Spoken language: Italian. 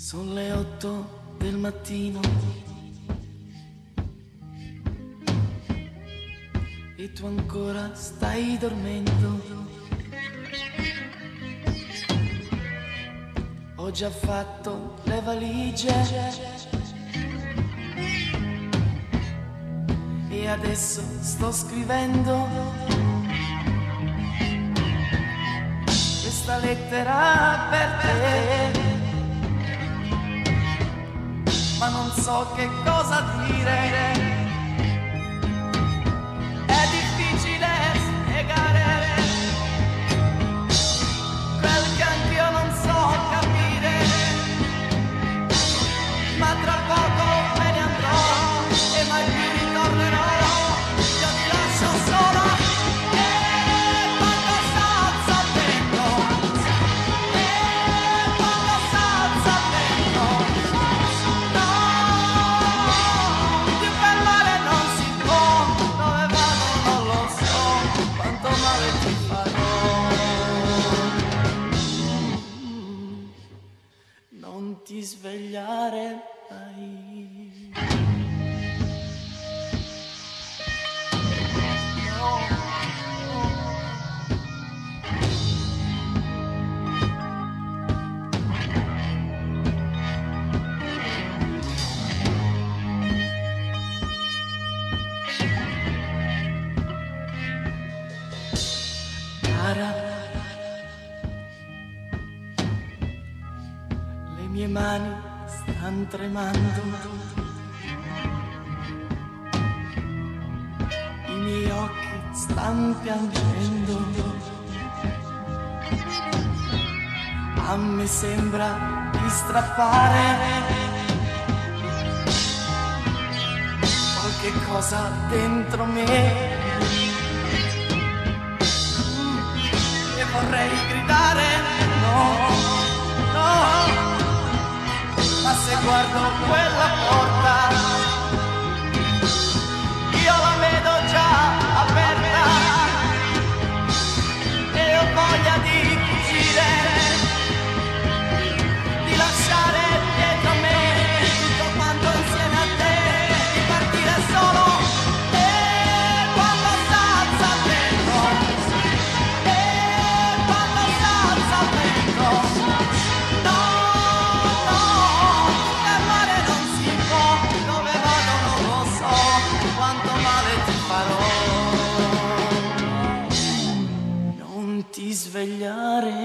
Sono le 8 del mattino e tu ancora stai dormendo. Ho già fatto le valigie e adesso sto scrivendo questa lettera per te. Ma non so che cosa dire, è difficile spiegare quel che anch'io non so capire, ma tra poco me ne andrò e mai più ritornerò, io ti lascio sola e quando salza il vento, e quando salza il vento. Non ti svegliare mai. No. Cara, le mie mani stanno tremando, i miei occhi stanno piangendo, a me sembra di strappare qualche cosa dentro me e vorrei gridare no, no. Ma se guardo quella porta, io la vedo già aperta e ho voglia di fuggire, di lasciare dietro me tutto quanto insieme a te, di partire solo e quando salza il vento, e quando salza il vento. Non ti svegliare